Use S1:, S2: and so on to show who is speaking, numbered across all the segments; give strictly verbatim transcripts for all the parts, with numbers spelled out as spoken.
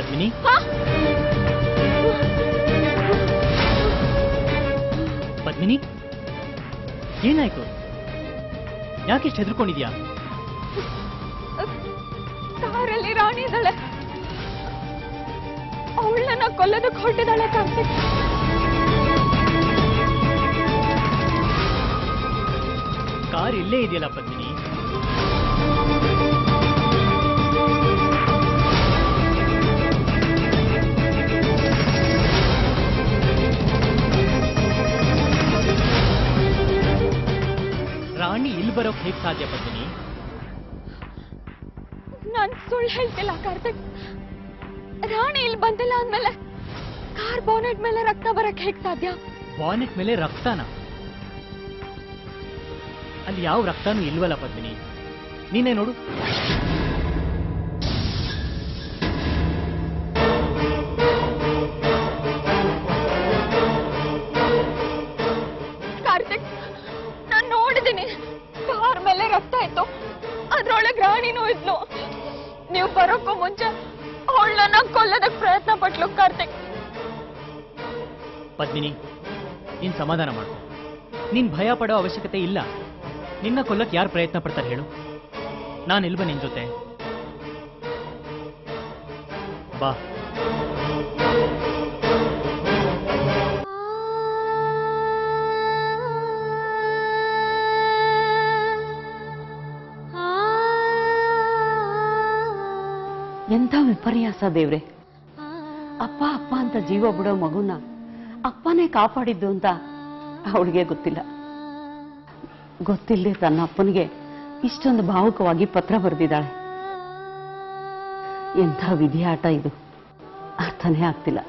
S1: ಪದ್ಮಿನಿ ಪದ್ಮಿನಿ ಏನಾಯ್ತು? ಯಾಕೆಷ್ಟು ಹೆದರ್ಕೊಂಡಿದ್ಯಾ?
S2: ಕಾರಲ್ಲಿ ರಾಣಿ ಇದ್ದಾಳೆ, ಅವಳನ್ನ ಕೊಲ್ಲೋದಕ್ಕೆ ಹೊರಟಿದ್ದಾಳೆ ಕಾರ್ತಿಕ್.
S1: ಕಾರ್ ಇಲ್ಲೇ ಇದೆಯಲ್ಲ ಪದ್ಮಿನಿ. ರಾಣಿ ಇಲ್ಲಿ ಬರೋಕ್ ಹೇಗ್ ಸಾಧ್ಯ ಪದ್ಮಿನಿ?
S2: ನಾನ್ ಸುಳ್ಳು ಹೇಳ್ತಿಲ್ಲ ಕಾರ್ತಿಕ್. ರಾಣಿ ಇಲ್ಲಿ ಬಂದಿಲ್ಲ ಅಂದ್ಮೇಲೆ ಕಾರ್ ಬಾನೆಟ್ ಮೇಲೆ ರಕ್ತ ಬರಕ್ ಹೇಗ್ ಸಾಧ್ಯ?
S1: ಬಾನೆಟ್ ಮೇಲೆ ರಕ್ತನ? ಅಲ್ಲಿ ಯಾವ ರಕ್ತನೂ ಇಲ್ವಲ್ಲ ಪದ್ಮಿನಿ, ನೀನೇ ನೋಡು.
S2: ಕಾರ್ತಿಕ್, ನಾನ್ ನೋಡಿದ್ದೀನಿ ಕಾರ್ ಮೇಲೆ ರಕ್ತ ಇತ್ತು, ಅದ್ರೊಳಗೆ ರಾಣಿನೂ ಇದ್ಲು. ನೀವು ಬರೋಕ್ಕೂ ಮುಂಚೆ ಅವಳನ್ನ ಕೊಲ್ಲೋದಕ್ಕೆ ಪ್ರಯತ್ನ ಪಟ್ಲು ಕಾರ್ತಿಕ್.
S1: ಪದ್ಮಿನಿ, ನೀನ್ ಸಮಾಧಾನ ಮಾಡು. ನೀನ್ ಭಯ ಪಡೋ ಅವಶ್ಯಕತೆ ಇಲ್ಲ. ನಿನ್ನ ಕೊಲ್ಲಕ್ಕೆ ಯಾರು ಪ್ರಯತ್ನ ಪಡ್ತಾರೆ ಹೇಳು? ನಾನು ಇಲ್ವ ನಿನ್ ಜೊತೆ? ಬಾ.
S3: ಎಂಥ ವಿಪರ್ಯಾಸ ದೇವ್ರೆ. ಅಪ್ಪ ಅಪ್ಪ ಅಂತ ಜೀವ ಬಿಡೋ ಮಗುನ ಅಪ್ಪನೇ ಕಾಪಾಡಿದ್ದು ಅಂತ ಅವಳಿಗೆ ಗೊತ್ತಿಲ್ಲ. ಗೊತ್ತಿಲ್ಲದೆ ತನ್ನ ಅಪ್ಪನಿಗೆ ಇಷ್ಟೊಂದು ಭಾವುಕವಾಗಿ ಪತ್ರ ಬರೆದಿದ್ದಾಳೆ. ಎಂಥ ವಿಧಿಯಾಟ ಇದು, ಅರ್ಥನೇ ಆಗ್ತಿಲ್ಲ.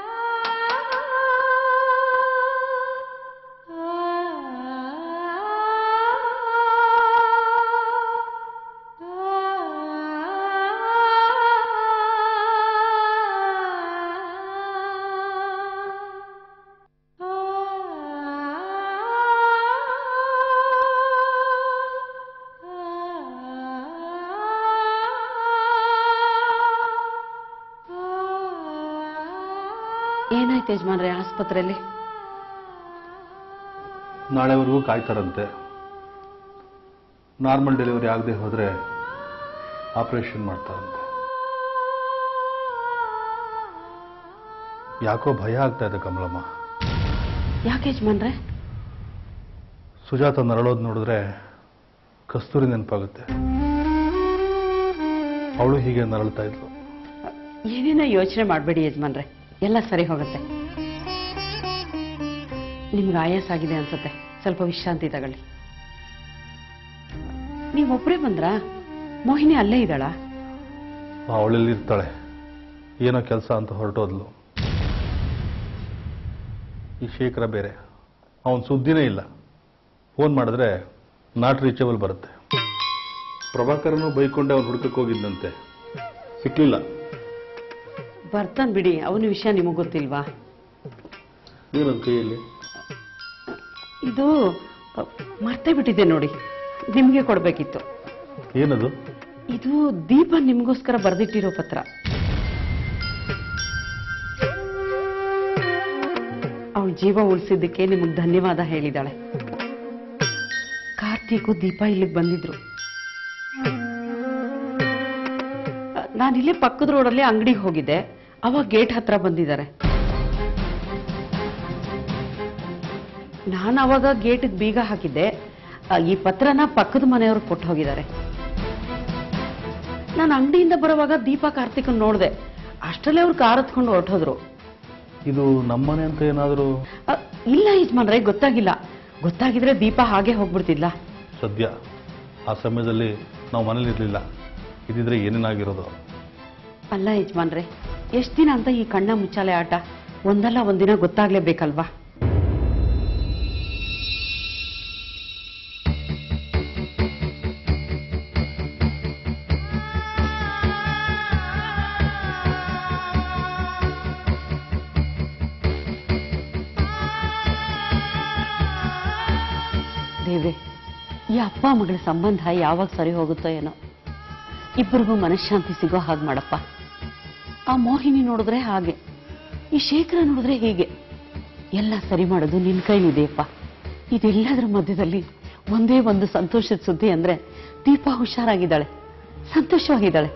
S3: ಏನಾಯ್ತು ಯಜಮಾನ್ರೆ ಆಸ್ಪತ್ರೆಯಲ್ಲಿ?
S4: ನಾಳೆವರೆಗೂ ಕಾಯ್ತಾರಂತೆ. ನಾರ್ಮಲ್ ಡೆಲಿವರಿ ಆಗದೆ ಹೋದ್ರೆ ಆಪರೇಷನ್ ಮಾಡ್ತಾರಂತೆ. ಯಾಕೋ ಭಯ ಆಗ್ತಾ ಇದೆ ಕಮಲಮ್ಮ.
S3: ಯಾಕೆ ಯಜಮಾನ್ರೆ?
S4: ಸುಜಾತ ನರಳೋದು ನೋಡಿದ್ರೆ ಕಸ್ತೂರಿ ನೆನಪಾಗುತ್ತೆ. ಅವಳು ಹೀಗೆ ನರಳ್ತಾ ಇದ್ಲು.
S3: ಏನೇನೋ ಯೋಚನೆ ಮಾಡಬೇಡಿ ಯಜಮಾನ್ರೆ, ಎಲ್ಲ ಸರಿ ಹೋಗುತ್ತೆ. ನಿಮ್ಗೆ ಆಯಾಸ ಆಗಿದೆ ಅನ್ಸುತ್ತೆ, ಸ್ವಲ್ಪ ವಿಶ್ರಾಂತಿ ತಗೊಳ್ಳಿ. ನೀವೊಬ್ಬರೇ ಬಂದ್ರಾ? ಮೋಹಿನಿ ಅಲ್ಲೇ ಇದ್ದಾಳಾ?
S4: ಅವಳೆಲ್ಲಿ ಇರ್ತಾಳೆ, ಏನೋ ಕೆಲಸ ಅಂತ ಹೊರಟೋದ್ಲು. ಈ ಶೇಖರ ಬೇರೆ, ಅವನ ಸುದ್ದಿನೇ ಇಲ್ಲ. ಫೋನ್ ಮಾಡಿದ್ರೆ ನಾಟ್ ರೀಚಬಲ್ ಬರುತ್ತೆ. ಪ್ರಭಾಕರನು ಬೈಕೊಂಡೆ ಅವನು ಹುಡುಕಕ್ಕೆ ಹೋಗಿದ್ದಂತೆ, ಸಿಕ್ಲಿಲ್ಲ.
S3: ಬರ್ತಾನ್ ಬಿಡಿ, ಅವನ ವಿಷಯ ನಿಮಗೆ ಗೊತ್ತಿಲ್ವಾ?
S4: ಏನದು ಕೈಯಲ್ಲಿ?
S3: ಇದು ಮರ್ತೇ ಬಿಟ್ಟಿದ್ದೆ ನೋಡಿ, ನಿಮ್ಗೆ ಕೊಡ್ಬೇಕಿತ್ತು.
S4: ಏನದು?
S3: ಇದು ದೀಪ ನಿಮ್ಗೋಸ್ಕರ ಬರೆದಿಟ್ಟಿರೋ ಪತ್ರ. ಅವಳ ಜೀವ ಉಳಿಸಿದ್ದಕ್ಕೆ ನಿಮಗ್ ಧನ್ಯವಾದ ಹೇಳಿದಾಳೆ. ಕಾರ್ತಿಕ್ ದೀಪ ಇಲ್ಲಿಗೆ ಬಂದಿದ್ರು. ನಾನಿಲ್ಲೇ ಪಕ್ಕದ ರೋಡಲ್ಲಿ ಅಂಗಡಿಗೆ ಹೋಗಿದ್ದೆ, ಅವಾಗ ಗೇಟ್ ಹತ್ರ ಬಂದಿದ್ದಾರೆ. ನಾನು ಅವಾಗ ಗೇಟಿಗೆ ಬೀಗ ಹಾಕಿದ್ದೆ. ಈ ಪತ್ರನ ಪಕ್ಕದ ಮನೆಯವ್ರು ಕೊಟ್ಟು ಹೋಗಿದ್ದಾರೆ. ನಾನು ಅಂಗಡಿಯಿಂದ ಬರುವಾಗ ದೀಪ ಕಾರ್ತಿಕನ್ ನೋಡಿದೆ, ಅಷ್ಟರಲ್ಲೇ ಅವ್ರು ಕಾರ್ ಹತ್ಕೊಂಡು ಹೊರಟೋದ್ರು.
S4: ಇದು ನಮ್ಮನೆ ಅಂತ ಏನಾದರೂ?
S3: ಇಲ್ಲ ಯಜಮಾನ್ರೆ, ಗೊತ್ತಾಗಿಲ್ಲ. ಗೊತ್ತಾಗಿದ್ರೆ ದೀಪ ಹಾಗೆ ಹೋಗ್ಬಿಡ್ತಿಲ್ಲ.
S4: ಸದ್ಯ ಆ ಸಮಯದಲ್ಲಿ ನಾವು ಮನೇಲಿ ಇರ್ಲಿಲ್ಲ, ಇದಿದ್ರೆ ಏನೇನಾಗಿರೋದು.
S3: ಅಲ್ಲ ಯಜಮಾನ್ರೆ, ಎಷ್ಟು ದಿನ ಅಂತ ಈ ಕಣ್ಣ ಮುಚ್ಚಾಲೆ ಆಟ? ಒಂದಲ್ಲ ಒಂದಿನ ಗೊತ್ತಾಗ್ಲೇಬೇಕಲ್ವಾ? ದೇವ್ರೆ, ಈ ಅಪ್ಪ ಮಗಳ ಸಂಬಂಧ ಯಾವಾಗ ಸರಿ ಹೋಗುತ್ತೋ ಏನೋ. ಇಬ್ಬರಿಗೂ ಮನಃಶಾಂತಿ ಸಿಗೋ ಹಾಗೆ ಮಾಡಪ್ಪ. ಆ ಮೋಹಿನಿ ನೋಡಿದ್ರೆ ಹಾಗೆ, ಈ ಶೇಖರ ನೋಡಿದ್ರೆ ಹೀಗೆ. ಎಲ್ಲ ಸರಿ ಮಾಡೋದು ನಿನ್ ಕೈಲಿದೆಯಪ್ಪ. ಇದೆಲ್ಲದರ ಮಧ್ಯದಲ್ಲಿ ಒಂದೇ ಒಂದು ಸಂತೋಷದ ಸುದ್ದಿ ಅಂದ್ರೆ ದೀಪಾ ಹುಷಾರಾಗಿದ್ದಾಳೆ, ಸಂತೋಷವಾಗಿದ್ದಾಳೆ.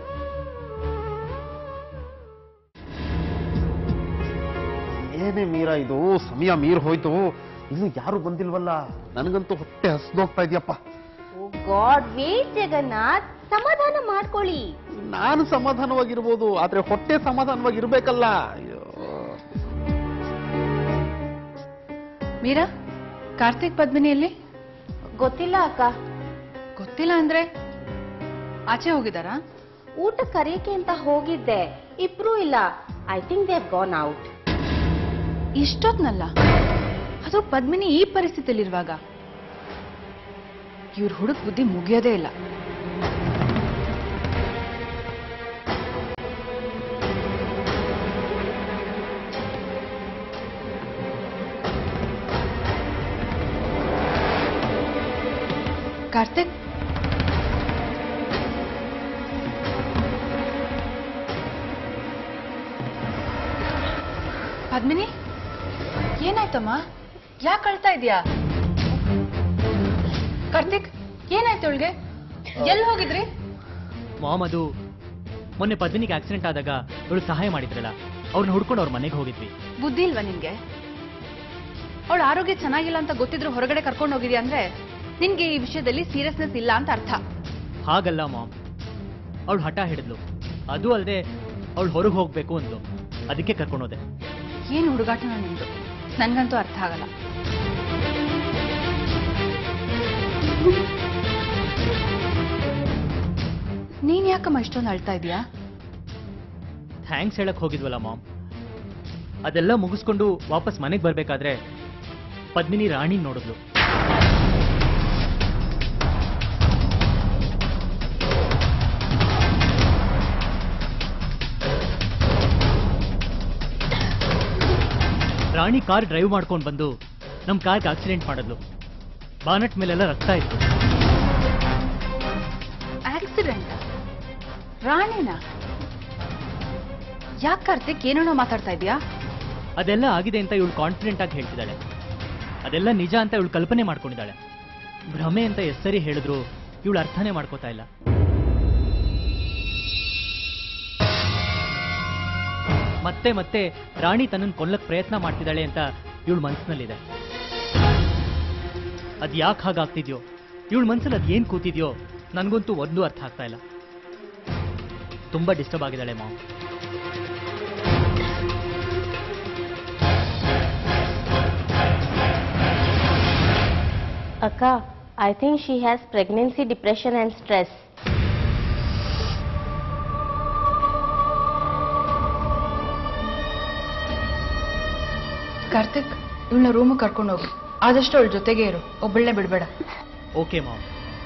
S5: ಏನೇ ಮೀರಾ, ಇದು ಸಮಯ ಮೀರ್ ಹೋಯ್ತು, ಇನ್ನು ಯಾರು ಬಂದಿಲ್ವಲ್ಲ. ನನಗಂತೂ ಹೊಟ್ಟೆ ಹಸ್ದೋಗ್ತಾ ಇದೆಯಪ್ಪ.
S6: ಗಾಡ್ ವೇಟ್ ಜಗನ್ನಾಥ್, ಸಮಾಧಾನ ಮಾಡ್ಕೊಳ್ಳಿ.
S5: ನಾನು ಸಮಾಧಾನವಾಗಿರ್ಬೋದು, ಆದ್ರೆ ಹೊಟ್ಟೆ ಸಮಾಧಾನವಾಗಿರ್ಬೇಕಲ್ಲ. ಅಯ್ಯೋ
S7: ಮೀರಾ, ಕಾರ್ತಿಕ್ ಪದ್ಮಿನಿಯಲ್ಲಿ
S6: ಗೊತ್ತಿಲ್ಲ ಅಕ್ಕ.
S7: ಗೊತ್ತಿಲ್ಲ ಅಂದ್ರೆ ಆಚೆ ಹೋಗಿದಾರಾ?
S6: ಊಟ ಕರೆಯಕ್ಕೆ ಅಂತ ಹೋಗಿದ್ದೆ, ಇಬ್ರು ಇಲ್ಲ. I think they have gone out.
S7: ಇಷ್ಟೊತ್ನಲ್ಲ, ಅದು ಪದ್ಮಿನಿ ಈ ಪರಿಸ್ಥಿತಿಯಲ್ಲಿರುವಾಗ. ಇವ್ರ ಹುಡುಗ ಬುದ್ಧಿ ಮುಗಿಯೋದೇ ಇಲ್ಲ. ಕಾರ್ತಿಕ್, ಪದ್ಮಿನಿ, ಏನಾಯ್ತಮ್ಮ? ಯಾಕೆ ಅಳ್ತಾ ಇದೀಯಾ? ಕಾರ್ತಿಕ್, ಏನಾಯ್ತು ಅವಳಿಗೆ? ಎಲ್ಲಿ ಹೋಗಿದ್ರಿ?
S1: ಮಾಮ್, ಅದು ಮೊನ್ನೆ ಪದ್ಮಿನಿಗೆ ಆಕ್ಸಿಡೆಂಟ್ ಆದಾಗ ಇವಳು ಸಹಾಯ ಮಾಡಿದ್ರಲ್ಲ, ಅವ್ರನ್ನ ಹುಡ್ಕೊಂಡು ಅವ್ರ ಮನೆಗೆ ಹೋಗಿದ್ವಿ.
S7: ಬುದ್ಧಿ ಇಲ್ವಾ ನಿನ್ಗೆ? ಅವಳ ಆರೋಗ್ಯ ಚೆನ್ನಾಗಿಲ್ಲ ಅಂತ ಗೊತ್ತಿದ್ರು ಹೊರಗಡೆ ಕರ್ಕೊಂಡು ಹೋಗಿದ್ಯಾ ಅಂದ್ರೆ ನಿನ್ಗೆ ಈ ವಿಷಯದಲ್ಲಿ ಸೀರಿಯಸ್ನೆಸ್ ಇಲ್ಲ ಅಂತ ಅರ್ಥ.
S1: ಹಾಗಲ್ಲ ಮಾಮ್, ಅವಳು ಹಠ ಹಿಡಿದ್ಲು. ಅದು ಅಲ್ಲದೆ ಅವಳು ಹೊರಗೆ ಹೋಗ್ಬೇಕು ಅಂದ್ಲು, ಅದಕ್ಕೆ ಕರ್ಕೊಂಡೋದೆ.
S7: ಏನು ಹುಡುಗಾಟನ ನಿಮ್ದು? ನನ್ಗಂತೂ ಅರ್ಥ ಆಗಲ್ಲ. ನೀನ್ ಯಾಕಮ್ಮ ಇಷ್ಟೊಂದು ಅಳ್ತಾ ಇದೀಯಾ?
S1: ಥ್ಯಾಂಕ್ಸ್ ಹೇಳಕ್ ಹೋಗಿದ್ವಲ್ಲ ಮಾಮ್, ಅದೆಲ್ಲ ಮುಗಿಸ್ಕೊಂಡು ವಾಪಸ್ ಮನೆಗೆ ಬರ್ಬೇಕಾದ್ರೆ ಪದ್ಮಿನಿ ರಾಣಿ ನೋಡಿದ್ಲು. ರಾಣಿ ಕಾರ್ ಡ್ರೈವ್ ಮಾಡ್ಕೊಂಡು ಬಂದು ನಮ್ ಕಾರ್ಗೆ ಆಕ್ಸಿಡೆಂಟ್ ಮಾಡಿದ್ಲು. ಬಾನಟ್ ಮೇಲೆಲ್ಲ ರಕ್ತ ಇತ್ತು.
S7: ಆಕ್ಸಿಡೆಂಟ್? ರಾಣಿನ? ಯಾಕೆ ಕಾರ್ತಿಕ್ ಏನೇನೋ ಮಾತಾಡ್ತಾ ಇದೀಯಾ?
S1: ಅದೆಲ್ಲ ಆಗಿದೆ ಅಂತ ಇವಳು ಕಾನ್ಫಿಡೆಂಟ್ ಆಗಿ ಹೇಳ್ತಿದ್ದಾಳೆ. ಅದೆಲ್ಲ ನಿಜ ಅಂತ ಇವಳು ಕಲ್ಪನೆ ಮಾಡ್ಕೊಂಡಿದ್ದಾಳೆ. ಭ್ರಮೆ ಅಂತ ಎಷ್ಟ್ ಸರಿ ಹೇಳಿದ್ರು ಇವಳು ಅರ್ಥನೇ ಮಾಡ್ಕೋತಾ ಇಲ್ಲ. ಮತ್ತೆ ಮತ್ತೆ ರಾಣಿ ತನ್ನನ್ನು ಕೊಲ್ಲಕ್ ಪ್ರಯತ್ನ ಮಾಡ್ತಿದ್ದಾಳೆ ಅಂತ ಇವಳು ಮನಸ್ಸಿನಲ್ಲಿದೆ. ಅದ್ ಯಾಕೆ ಹಾಗಾಗ್ತಿದ್ಯೋ, ಇವಳ ಮನ್ಸಲ್ಲಿ ಅದ್ ಏನ್ ಕೂತಿದ್ಯೋ ನನ್ಗಂತೂ ಒಂದು ಅರ್ಥ ಆಗ್ತಾ ಇಲ್ಲ. ತುಂಬಾ ಡಿಸ್ಟರ್ಬ್ ಆಗಿದ್ದಾಳೆ ಮಾಮ್.
S6: ಅಕ್ಕ, I think she has pregnancy depression and stress.
S7: Karthik, ಇವಳನ್ನ ರೂಮ್ ಕರ್ಕೊಂಡು ಹೋಗಿ. ಆದಷ್ಟು ಅವಳ ಜೊತೆಗೆ ಇರು, ಒಬ್ಬಳನ್ನೇ ಬಿಡಬೇಡ.
S1: Okay mom.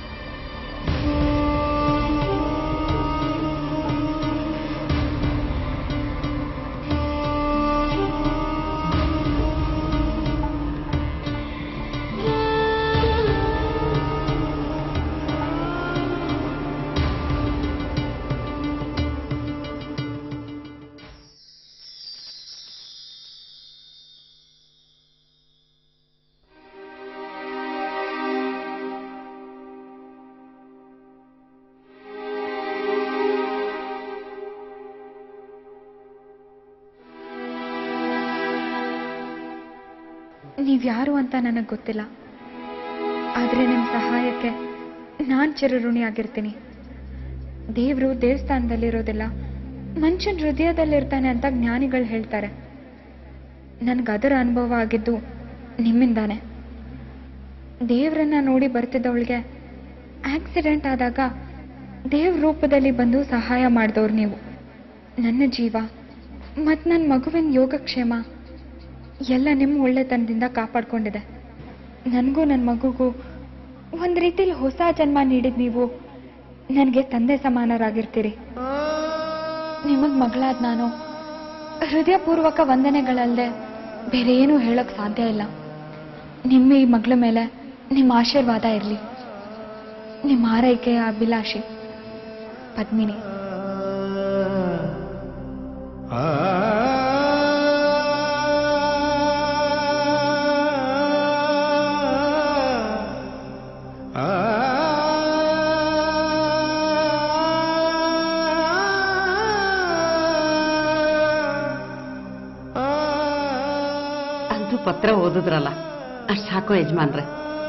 S2: ನೀವ್ಯಾರು ಅಂತ ನನಗೆ ಗೊತ್ತಿಲ್ಲ, ಆದರೆ ನಿಮ್ಮ ಸಹಾಯಕ್ಕೆ ನಾನು ಚಿರಋಣಿಯಾಗಿರ್ತೀನಿ. ದೇವರು ದೇವಸ್ಥಾನದಲ್ಲಿರೋದಿಲ್ಲ, ಮನುಷ್ಯನ ಹೃದಯದಲ್ಲಿರ್ತಾನೆ ಅಂತ ಜ್ಞಾನಿಗಳು ಹೇಳ್ತಾರೆ. ನನಗದರ ಅನುಭವ ಆಗಿದ್ದು ನಿಮ್ಮಿಂದಾನೆ. ದೇವರನ್ನ ನೋಡಿ ಬರ್ತಿದ್ದವಳಿಗೆ ಆಕ್ಸಿಡೆಂಟ್ ಆದಾಗ ದೇವ್ರ ರೂಪದಲ್ಲಿ ಬಂದು ಸಹಾಯ ಮಾಡಿದವ್ರು ನೀವು. ನನ್ನ ಜೀವ ಮತ್ತು ನನ್ನ ಮಗುವಿನ ಯೋಗಕ್ಷೇಮ ಎಲ್ಲ ನಿಮ್ಮ ಒಳ್ಳೆತನದಿಂದ ಕಾಪಾಡ್ಕೊಂಡಿದೆ. ನನಗೂ ನನ್ನ ಮಗುಗೂ ಒಂದು ರೀತಿಲಿ ಹೊಸ ಜನ್ಮ ನೀಡಿದ ನೀವು ನನಗೆ ತಂದೆ ಸಮಾನರಾಗಿರ್ತೀರಿ. ನಿಮಗೆ ಮಗಳಾದ ನಾನು ಹೃದಯಪೂರ್ವಕ ವಂದನೆಗಳಲ್ಲದೆ ಬೇರೆ ಏನೂ ಹೇಳೋಕ್ಕೆ ಸಾಧ್ಯ ಇಲ್ಲ. ನಿಮ್ಮ ಈ ಮಗಳ ಮೇಲೆ ನಿಮ್ಮ ಆಶೀರ್ವಾದ ಇರಲಿ. ನಿಮ್ಮ ಆರೈಕೆಯ ಅಭಿಲಾಷಿ ಪದ್ಮಿನಿ.
S3: ಅಂತೂ ಪತ್ರ ಓದಿದ್ರಲ್ಲ ಅಷ್ಟು ಸಾಕೋ ಯಜಮಾನ್ರೆ.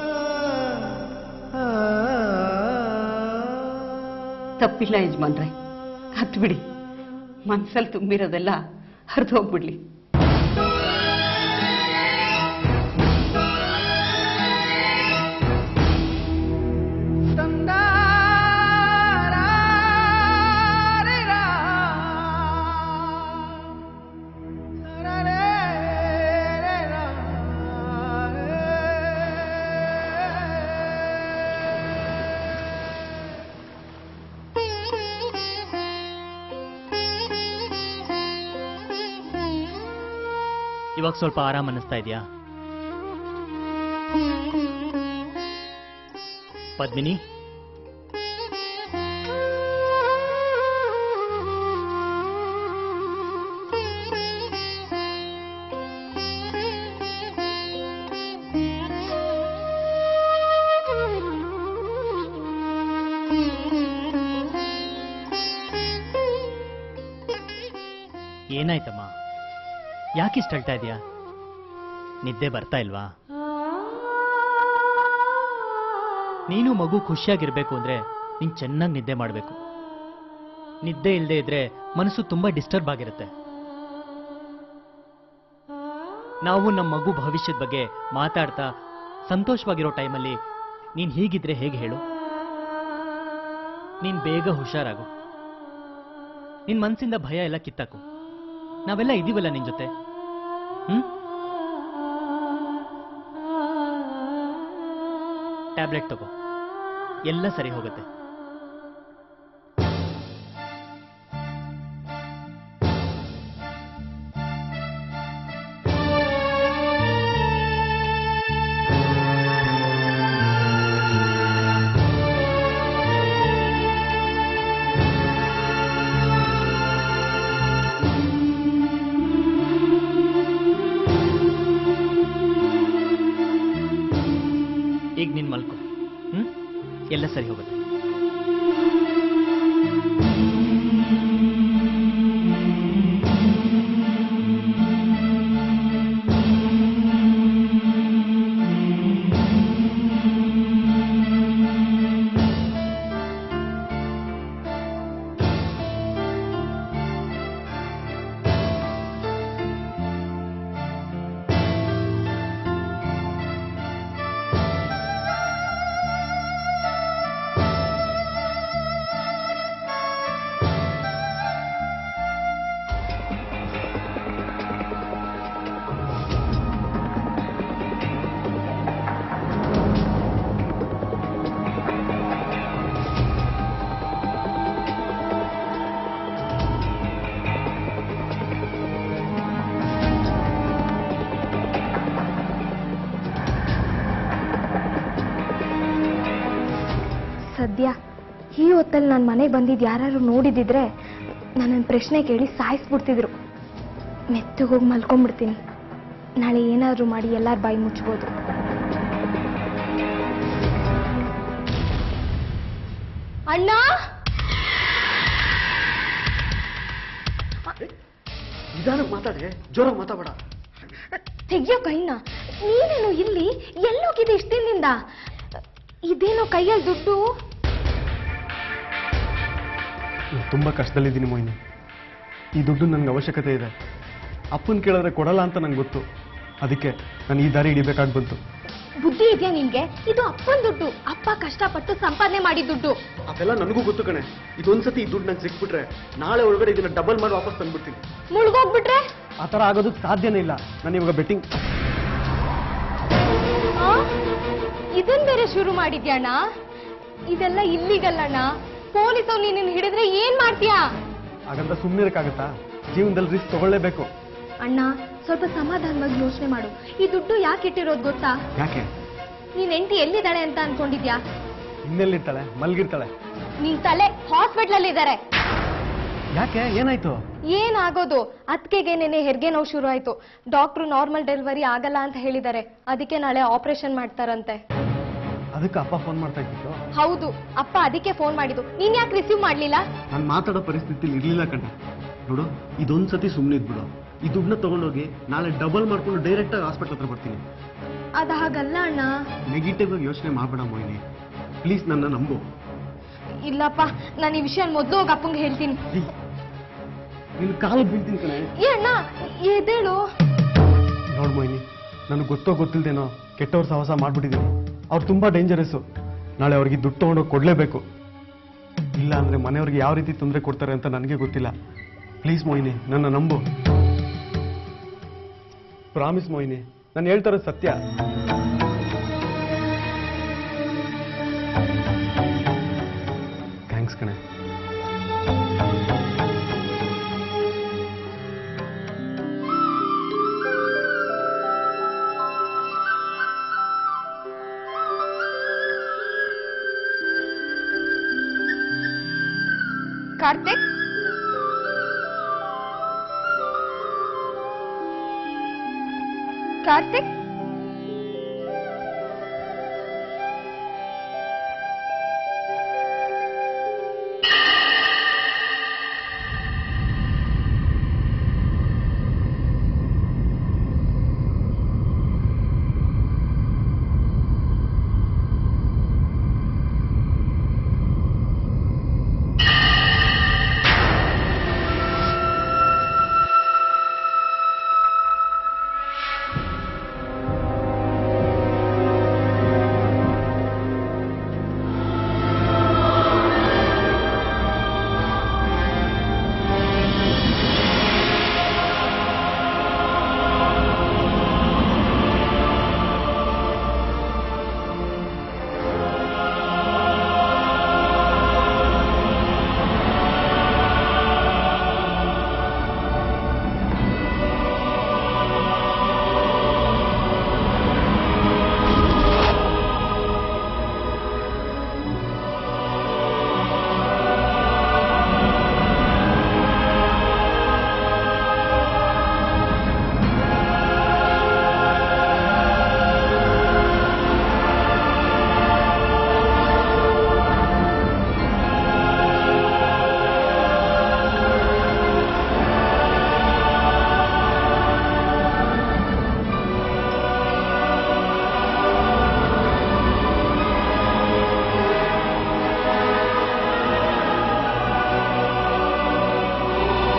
S3: ತಪ್ಪಿಲ್ಲ ಯಜಮಾನ್ರೆ, ಹತ್ತು ಬಿಡಿ. ಮನ್ಸಲ್ಲಿ ತುಂಬಿರೋದೆಲ್ಲ ಹರಿದು ಹೋಗ್ಬಿಡ್ಲಿ.
S1: ಇವಾಗ ಸ್ವಲ್ಪ ಆರಾಮ ಅನ್ನಿಸ್ತಾ ಇದೆಯಾ ಪದ್ಮಿನಿ? ಏನಾಯ್ತಮ್ಮ? ಯಾಕಿಷ್ಟು ಅಳ್ತಾ ಇದೆಯಾ? ನಿದ್ದೆ ಬರ್ತಾ ಇಲ್ವಾ? ನೀನು ಮಗು ಖುಷಿಯಾಗಿರ್ಬೇಕು ಅಂದ್ರೆ ನೀನ್ ಚೆನ್ನಾಗಿ ನಿದ್ದೆ ಮಾಡಬೇಕು. ನಿದ್ದೆ ಇಲ್ಲದೆ ಇದ್ರೆ ಮನಸ್ಸು ತುಂಬಾ ಡಿಸ್ಟರ್ಬ್ ಆಗಿರುತ್ತೆ. ನಾವು ನಮ್ಮ ಮಗು ಭವಿಷ್ಯದ ಬಗ್ಗೆ ಮಾತಾಡ್ತಾ ಸಂತೋಷವಾಗಿರೋ ಟೈಮಲ್ಲಿ ನೀನ್ ಹೀಗಿದ್ರೆ ಹೇಗೆ ಹೇಳು? ನೀನ್ ಬೇಗ ಹುಷಾರಾಗು. ನಿನ್ ಮನ್ಸಿಂದ ಭಯ ಎಲ್ಲ ಕಿತ್ತಾಕು. ನಾವೆಲ್ಲ ಇದೀವಲ್ಲ ನಿನ್ ಜೊತೆ. ಹ್ಮ್ ಟ್ಯಾಬ್ಲೆಟ್ ತಗೋ, ಎಲ್ಲ ಸರಿ ಹೋಗುತ್ತೆ. ಈಗ ನಿನ್ ಮಲ್ಕೋ. ಹ್ಮ್ ಎಲ್ಲ ಸರಿ ಹೋಗುತ್ತೆ.
S2: ಸದ್ಯ ಈ ಹೊತ್ತಲ್ಲಿ ನಾನು ಮನೆಗೆ ಬಂದಿದ್ದು ಯಾರು ನೋಡಿದಿದ್ರೆ ನನ್ನನ್ನು ಪ್ರಶ್ನೆ ಕೇಳಿ ಸಾಯಿಸ್ಬಿಡ್ತಿದ್ರು. ಮೆತ್ತಗೆ ಹೋಗಿ ಮಲ್ಕೊಂಡ್ಬಿಡ್ತೀನಿ. ನಾಳೆ ಏನಾದರೂ ಮಾಡಿ ಎಲ್ಲಾರ ಬಾಯಿ ಮುಚ್ಬೋದು. ಅಣ್ಣ,
S5: ನಿಧಾನಕ್ಕೆ ಮಾತಾಡೆ, ಜೋರಾಗಿ ಮಾತಾಡ.
S2: ತೆಗಿಯೋ ಕೈನ. ನೀನೇನು ಇಲ್ಲಿ? ಎಲ್ಲೋಗಿದೆ ಇಷ್ಟ ದಿನದಿಂದ? ಇದೇನೋ ಕೈಯಲ್ಲಿ ದುಡ್ಡು?
S8: ತುಂಬ ಕಷ್ಟದಲ್ಲಿದ್ದೀನಿ ಮೊಯ್ನಿ. ಈ ದುಡ್ಡು ನನಗೆ ಅವಶ್ಯಕತೆ ಇದೆ. ಅಪ್ಪನ ಕೇಳಿದ್ರೆ ಕೊಡಲ್ಲ ಅಂತ ನಂಗೆ ಗೊತ್ತು. ಅದಕ್ಕೆ ನಾನು ಈ ದಾರಿ ಹಿಡಿಬೇಕಾಗಿ ಬಂತು.
S2: ಬುದ್ಧಿ ಇದೆಯಾ ನಿನ್ಗೆ? ಇದು ಅಪ್ಪನ ದುಡ್ಡು. ಅಪ್ಪ ಕಷ್ಟಪಟ್ಟು ಸಂಪಾದನೆ ಮಾಡಿದ ದುಡ್ಡು.
S8: ಅದೆಲ್ಲ ನನಗೂ ಗೊತ್ತು ಕಣೆ. ಇದೊಂದ್ಸತಿ ಈ ದುಡ್ಡು ನಂಗೆ ಸಿಕ್ಬಿಟ್ರೆ ನಾಳೆ ಒಳಗಡೆ ಇದನ್ನ ಡಬಲ್ ಮಾಡಿ ವಾಪಸ್ ತಂದ್ಬಿಡ್ತೀನಿ.
S2: ಮುಳುಗೋಗ್ಬಿಟ್ರೆ?
S8: ಆ ಥರ ಆಗೋದಕ್ಕೆ ಸಾಧ್ಯನೇ ಇಲ್ಲ. ನಾನು ಇವಾಗ ಬೆಟ್ಟಿಂಗ್
S2: ಇದನ್ ಬೇರೆ ಶುರು ಮಾಡಿದ್ಯಾಣ? ಇದೆಲ್ಲ ಇಲ್ಲಿಗಲ್ಲಣ್ಣ. ಪೊಲೀಸರು ನೀನು ಹಿಡಿದ್ರೆ ಏನ್ ಮಾಡ್ತೀಯಾ?
S8: ಹಾಗಂತ ಸುಮ್ಮನೆ ಇರಕ್ಕಾಗತ್ತಾ? ಜೀವನದಲ್ಲಿ ರಿಸ್ಕ್ ತಗೊಳ್ಳೇಬೇಕು.
S2: ಅಣ್ಣ, ಸ್ವಲ್ಪ ಸಮಾಧಾನವಾಗಿ ಯೋಚನೆ ಮಾಡು. ಈ ದುಡ್ಡು ಯಾಕೆ ಇಟ್ಟಿರೋದು ಗೊತ್ತಾ?
S8: ಯಾಕೆ?
S2: ನೀನ್ ಹೆಂಡತಿ ಎಲ್ಲಿದ್ದಾಳೆ ಅಂತ ಅನ್ಕೊಂಡಿದ್ಯಾ?
S8: ಇನ್ನೆಲ್ಲಿರ್ತಾಳೆ? ಮಲ್ಗಿರ್ತಾಳೆ.
S2: ನಿನ್ ತಲೆ ಹಾಸ್ಪಿಟಲ್ ಅಲ್ಲಿ ಇದ್ದಾರೆ.
S8: ಯಾಕೆ ಏನಾಯ್ತು?
S6: ಏನಾಗೋದು, ಅದ್ಕೆಗೆ ನೆನೆ ಹೆರಿಗೆ ನೋವು ಶುರು ಆಯ್ತು. ಡಾಕ್ಟ್ರು ನಾರ್ಮಲ್ ಡೆಲಿವರಿ ಆಗಲ್ಲ ಅಂತ ಹೇಳಿದ್ದಾರೆ. ಅದಕ್ಕೆ ನಾಳೆ ಆಪರೇಷನ್ ಮಾಡ್ತಾರಂತೆ.
S8: ಅದಕ್ಕೆ ಅಪ್ಪ ಫೋನ್ ಮಾಡ್ತಾ ಇದ್ದು?
S6: ಹೌದು, ಅಪ್ಪ ಅದಕ್ಕೆ ಫೋನ್ ಮಾಡಿದ್ದು. ನೀನ್ ಯಾಕೆ ರಿಸೀವ್ ಮಾಡ್ಲಿಲ್ಲ?
S8: ನಾನು ಮಾತಾಡೋ ಪರಿಸ್ಥಿತಿಲಿ ಇರ್ಲಿಲ್ಲ ಕಣ್ಣ. ನೋಡು, ಇದೊಂದ್ಸತಿ ಸುಮ್ಮನೆ ಇದ್ಬಿಡು. ಈ ದುಡ್ಡನ್ನ ತಗೊಂಡೋಗಿ ನಾಳೆ ಡಬಲ್ ಮಾಡ್ಕೊಂಡು ಡೈರೆಕ್ಟ್ ಆಗಿ ಹಾಸ್ಪಿಟಲ್ ಹತ್ರ ಬರ್ತೀನಿ.
S6: ಅದ ಹಾಗಲ್ಲ ಅಣ್ಣ.
S8: ನೆಗೆಟಿವ್ ಆಗಿ ಯೋಚನೆ ಮಾಡ್ಬೇಡ ಮೋಹಿನಿ, ಪ್ಲೀಸ್ ನನ್ನ ನಂಬು.
S6: ಇಲ್ಲಪ್ಪ, ನಾನು ಈ ವಿಷಯ ಮೊದಲು ಹೋಗಿ ಅಪ್ಪಂಗೆ ಹೇಳ್ತೀನಿ.
S8: ನಿನ್ ಕಾಲು ಬೀಳ್ತೀನಿ ಕಣೆ.
S6: ಏ ಅಣ್ಣ, ಎದ್ದೇಳು.
S8: ನೋಡ್ ಮೋಹಿನಿ, ನನಗೆ ಗೊತ್ತೋ ಗೊತ್ತಿಲ್ದೇನೋ ಕೆಟ್ಟವ್ರ ಸಹವಾಸ ಮಾಡ್ಬಿಟ್ಟಿದ್ದೀನಿ. ಅವ್ರು ತುಂಬಾ ಡೇಂಜರಸ್ಸು. ನಾಳೆ ಅವ್ರಿಗೆ ದುಡ್ಡು ತಗೊಂಡೋಗಿ ಕೊಡ್ಲೇಬೇಕು. ಇಲ್ಲ ಅಂದ್ರೆ ಮನೆಯವ್ರಿಗೆ ಯಾವ ರೀತಿ ತೊಂದರೆ ಕೊಡ್ತಾರೆ ಅಂತ ನನಗೆ ಗೊತ್ತಿಲ್ಲ. ಪ್ಲೀಸ್ ಮೋಹಿನಿ, ನನ್ನ ನಂಬು. ಪ್ರಾಮಿಸ್ ಮೋಹಿನಿ, ನಾನು ಹೇಳ್ತಾರ ಸತ್ಯ. ಥ್ಯಾಂಕ್ಸ್ ಕಣೆ.
S7: ಕಾರ್ತಿಕ್, ಕಾರ್ತಿಕ್,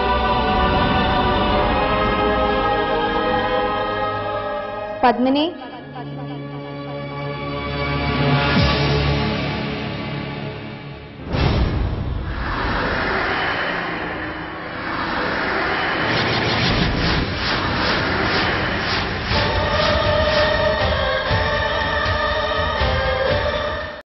S6: ಪದ್ಮಿನಿ,